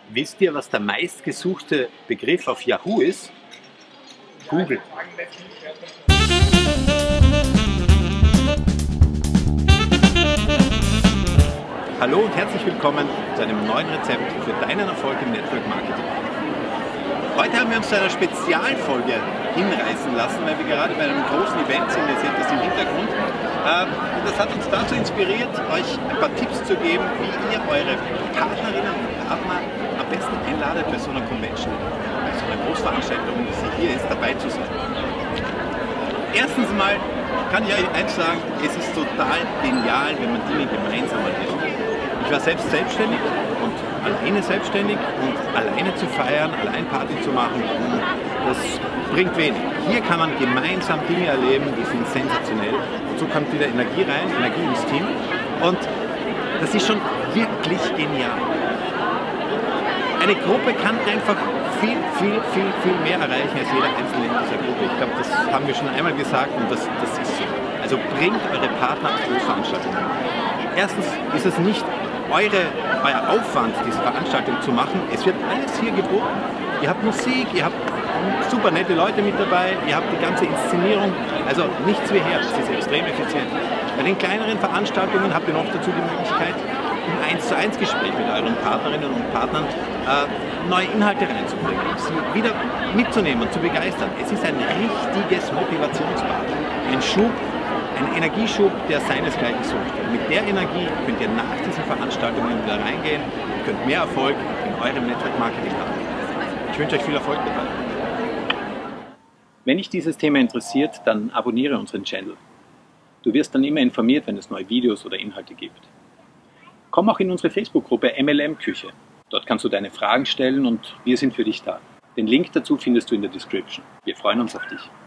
Wisst ihr, was der meistgesuchte Begriff auf Yahoo ist? Google. Hallo und herzlich willkommen zu einem neuen Rezept für deinen Erfolg im Network Marketing. Heute haben wir uns zu einer Spezialfolge hinreißen lassen, weil wir gerade bei einem großen Event sind. Ihr seht das im Hintergrund. Und das hat uns dazu inspiriert, euch ein paar Tipps zu geben, wie ihr eure Partnerinnen und Partner am besten einladet, bei so einer Convention, bei so einer Großveranstaltung, wie sie hier ist, dabei zu sein. Erstens mal kann ich euch eins sagen, es ist total genial, wenn man Dinge gemeinsam erlebt. Ich war selbst selbstständig und alleine selbstständig und alleine zu feiern, allein Party zu machen, das bringt wenig. Hier kann man gemeinsam Dinge erleben, die sind sensationell. Und so kommt wieder Energie rein, Energie ins Team. Und das ist schon wirklich genial. Eine Gruppe kann einfach viel mehr erreichen als jeder Einzelne in dieser Gruppe. Ich glaube, das haben wir schon einmal gesagt und das ist so. Also bringt eure Partner auf Großveranstaltungen. Erstens ist es nicht euer Aufwand, diese Veranstaltung zu machen. Es wird alles hier geboten. Ihr habt Musik, ihr habt super nette Leute mit dabei, ihr habt die ganze Inszenierung. Also nichts wie her, das ist extrem effizient. Bei den kleineren Veranstaltungen habt ihr noch dazu die Möglichkeit, im 1:1 Gespräch mit euren Partnerinnen und Partnern neue Inhalte reinzubringen, sie wieder mitzunehmen und zu begeistern. Es ist ein richtiges Motivationsbad. Ein Schub, ein Energieschub, der seinesgleichen sucht. Und mit der Energie könnt ihr nach diesen Veranstaltungen wieder reingehen und könnt mehr Erfolg in eurem Network Marketing haben. Ich wünsche euch viel Erfolg dabei. Wenn dich dieses Thema interessiert, dann abonniere unseren Channel. Du wirst dann immer informiert, wenn es neue Videos oder Inhalte gibt. Komm auch in unsere Facebook-Gruppe MLM Küche. Dort kannst du deine Fragen stellen und wir sind für dich da. Den Link dazu findest du in der Description. Wir freuen uns auf dich.